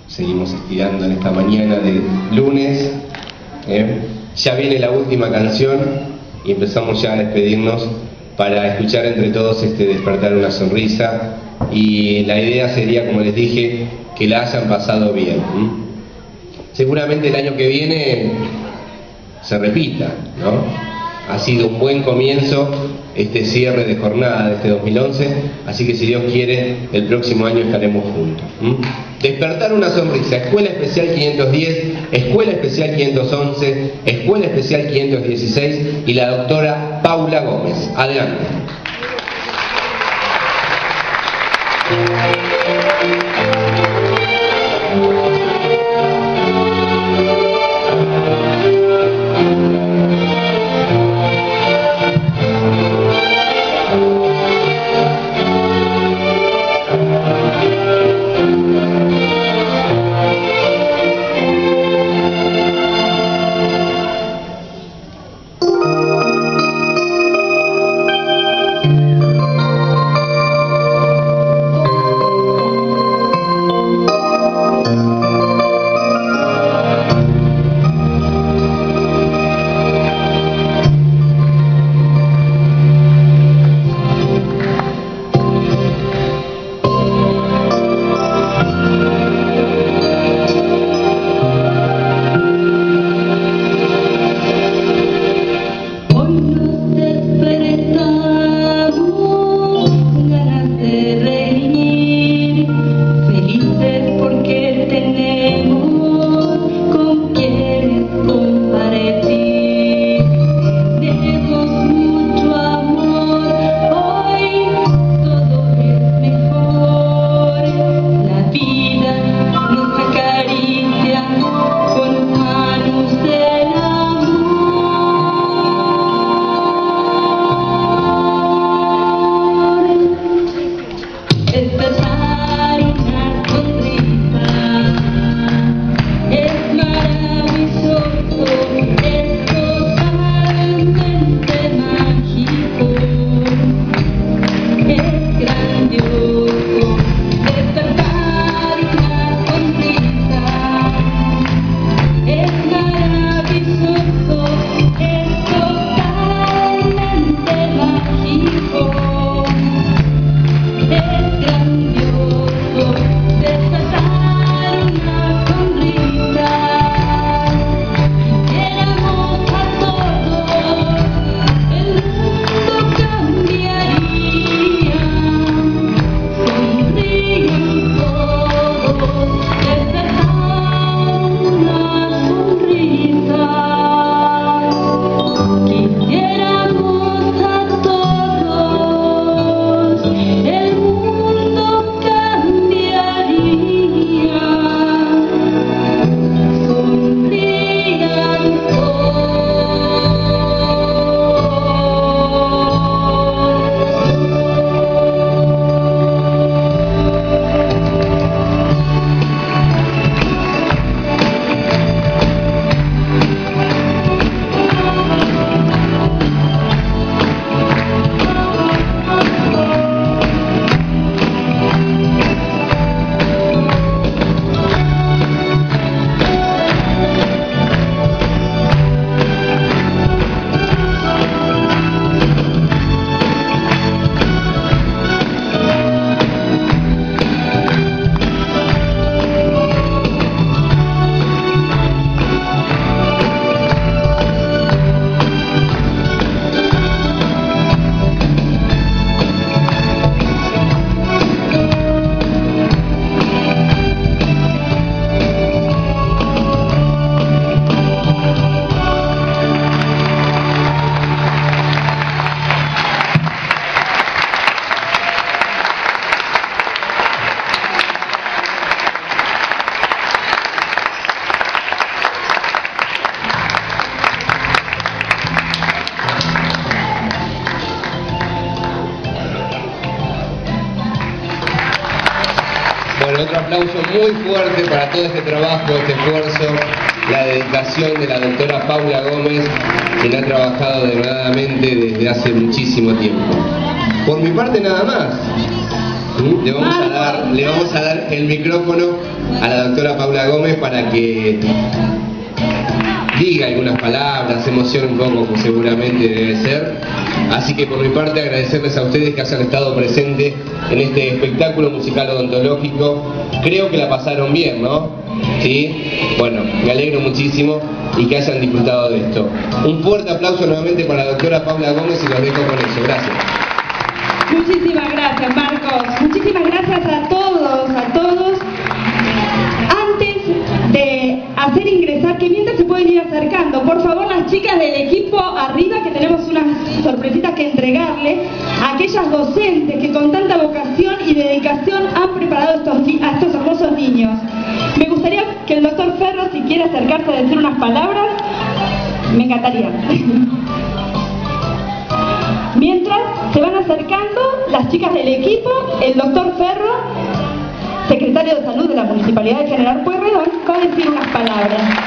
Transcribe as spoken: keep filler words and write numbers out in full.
seguimos estirando en esta mañana de lunes. ¿eh? Ya viene la última canción y empezamos ya a despedirnos para escuchar entre todos este Despertar una Sonrisa, y la idea sería, como les dije, que la hayan pasado bien. ¿eh? Seguramente el año que viene se repita, ¿no? Ha sido un buen comienzo este cierre de jornada de este dos mil once, así que si Dios quiere, el próximo año estaremos juntos. ¿Mm? Despertar una Sonrisa, Escuela Especial quinientos diez, Escuela Especial quinientos once, Escuela Especial quinientos dieciséis y la doctora Paula Gómez. Adelante. Otro aplauso muy fuerte para todo este trabajo, este esfuerzo, la dedicación de la doctora Paula Gómez, quien ha trabajado denodadamente desde hace muchísimo tiempo. Por mi parte nada más. Le vamos, a dar, le vamos a dar el micrófono a la doctora Paula Gómez para que diga algunas palabras, se emocione un poco, como seguramente debe ser. Así que por mi parte agradecerles a ustedes que hayan estado presentes en este espectáculo musical odontológico. Creo que la pasaron bien, ¿no? ¿Sí? Bueno, me alegro muchísimo y que hayan disfrutado de esto. Un fuerte aplauso nuevamente para la doctora Paula Gómez y los dejo con eso. Gracias. Muchísimas gracias, Marcos. Muchísimas gracias a todos, a todos. Antes de hacer ingresar, que mientras se pueden ir acercando, por favor, las chicas del equipo arriba, que tenemos unas sorpresitas que entregarle a aquellas docentes que con tanta vocación y dedicación han preparado estos, a estos hermosos niños. Me gustaría que el doctor Ferro, si quiere acercarse a decir unas palabras, me encantaría. Mientras se van acercando las chicas del equipo, el doctor Ferro, secretario de Salud de la Municipalidad de General Pueyrredón, va a decir unas palabras.